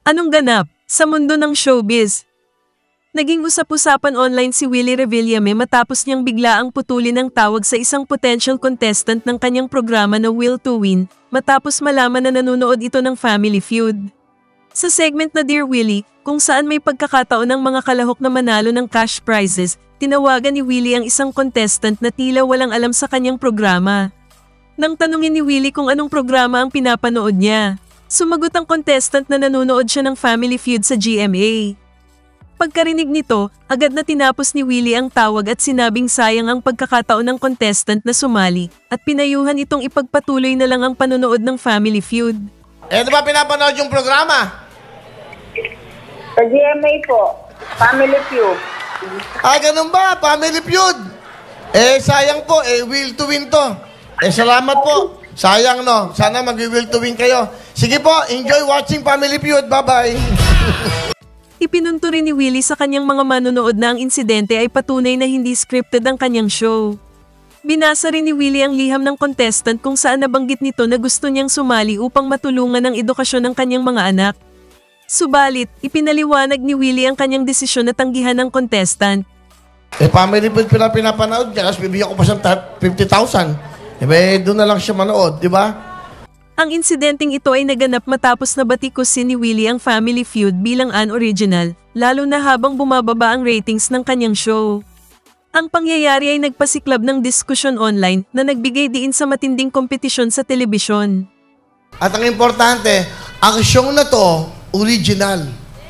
Anong ganap sa mundo ng showbiz? Naging usap-usapan online si Willie Revillame matapos niyang biglaang putulin ang tawag sa isang potential contestant ng kanyang programa na Will to Win matapos malaman na nanonood ito ng Family Feud. Sa segment na Dear Willie, kung saan may pagkakataon ng mga kalahok na manalo ng cash prizes, tinawagan ni Willie ang isang contestant na tila walang alam sa kanyang programa. Nang tanungin ni Willie kung anong programa ang pinapanood niya, sumagot ang contestant na nanonood siya ng Family Feud sa GMA. Pagkarinig nito, agad na tinapos ni Willie ang tawag at sinabing sayang ang pagkakataon ng contestant na sumali at pinayuhan itong ipagpatuloy na lang ang panonood ng Family Feud. Eh, di ba pinapanood yung programa? Sa GMA po, Family Feud. Ah, ganun ba? Family Feud. Eh, sayang po. Eh, Will to Win to. Eh, salamat po. Sayang, no? Sana mag-will to win kayo. Sige po, enjoy watching Family Feud. Bye-bye. Ipinunto rin ni Willie sa kanyang mga manonood na ang insidente ay patunay na hindi scripted ang kanyang show. Binasa rin ni Willie ang liham ng contestant kung saan nabanggit nito na gusto niyang sumali upang matulungan ang edukasyon ng kanyang mga anak. Subalit, ipinaliwanag ni Willie ang kanyang desisyon na tanggihan ng contestant. Eh, Family Feud pinapanood niya, kasi bibigyan ko pa siyang 50,000. Eh, doon na lang siya manood, di ba? Ang insidenteng ito ay naganap matapos na batikusin ni Willie ang Family Feud bilang unoriginal, lalo na habang bumababa ang ratings ng kanyang show. Ang pangyayari ay nagpasiklab ng diskusyon online na nagbigay diin sa matinding kompetisyon sa telebisyon. At ang importante, ang show na to, original.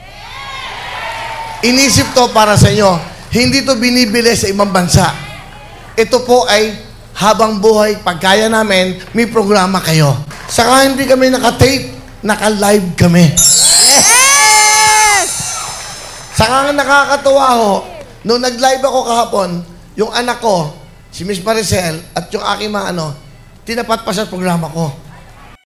Inisip to para sa inyo. Hindi to binibili sa ibang bansa. Ito po ay habang buhay, pagkaya namin, may programa kayo. Saka hindi kami naka-tape, naka-live kami. Yes! Saka nga nakakatuwa ho, nung nag-live ako kahapon, yung anak ko, si Miss Maricel, at yung aking mga tinapat pa sa programa ko.